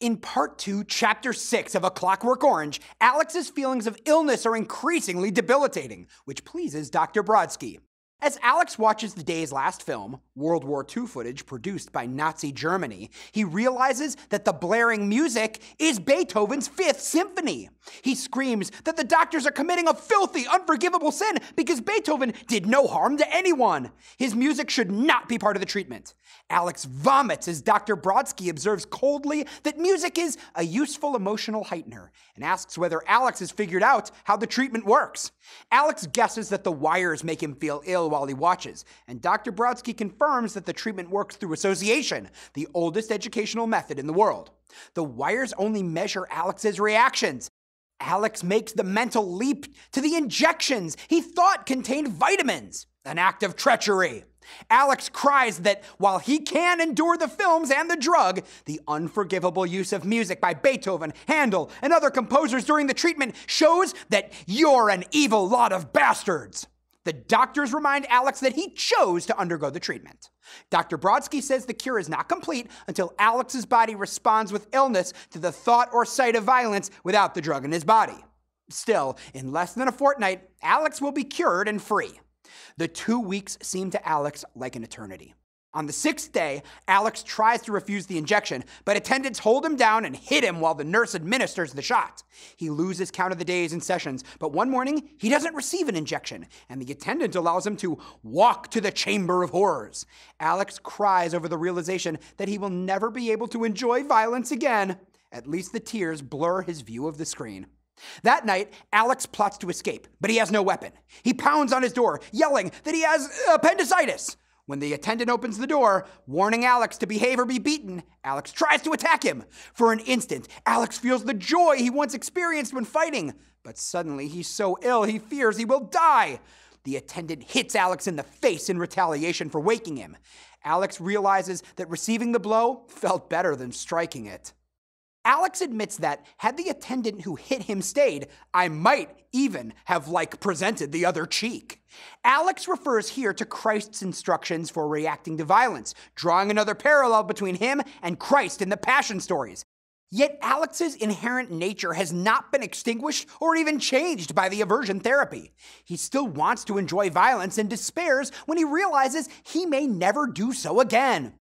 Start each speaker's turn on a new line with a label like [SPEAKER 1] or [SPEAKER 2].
[SPEAKER 1] In Part 2, Chapter 6 of A Clockwork Orange, Alex's feelings of illness are increasingly debilitating, which pleases Dr. Brodsky. As Alex watches the day's last film, World War II footage produced by Nazi Germany, he realizes that the blaring music is Beethoven's Fifth Symphony. He screams that the doctors are committing a filthy, unforgivable sin because Beethoven did no harm to anyone. His music should not be part of the treatment. Alex vomits as Dr. Brodsky observes coldly that music is a useful emotional heightener and asks whether Alex has figured out how the treatment works. Alex guesses that the wires make him feel ill while he watches, and Dr. Brodsky confirms that the treatment works through association, the oldest educational method in the world. The wires only measure Alex's reactions. Alex makes the mental leap to the injections he thought contained vitamins, an act of treachery. Alex cries that while he can endure the films and the drug, the unforgivable use of music by Beethoven, Handel, and other composers during the treatment shows that you're an evil lot of bastards. The doctors remind Alex that he chose to undergo the treatment. Dr. Brodsky says the cure is not complete until Alex's body responds with illness to the thought or sight of violence without the drug in his body. Still, in less than a fortnight, Alex will be cured and free. The 2 weeks seem to Alex like an eternity. On the 6th day, Alex tries to refuse the injection, but attendants hold him down and hit him while the nurse administers the shot. He loses count of the days and sessions, but one morning, he doesn't receive an injection, and the attendant allows him to walk to the chamber of horrors. Alex cries over the realization that he will never be able to enjoy violence again. At least the tears blur his view of the screen. That night, Alex plots to escape, but he has no weapon. He pounds on his door, yelling that he has appendicitis. When the attendant opens the door, warning Alex to behave or be beaten, Alex tries to attack him. For an instant, Alex feels the joy he once experienced when fighting, but suddenly he's so ill he fears he will die. The attendant hits Alex in the face in retaliation for waking him. Alex realizes that receiving the blow felt better than striking it. Alex admits that, had the attendant who hit him stayed, I might even have, presented the other cheek. Alex refers here to Christ's instructions for reacting to violence, drawing another parallel between him and Christ in the Passion stories. Yet Alex's inherent nature has not been extinguished or even changed by the aversion therapy. He still wants to enjoy violence and despairs when he realizes he may never do so again.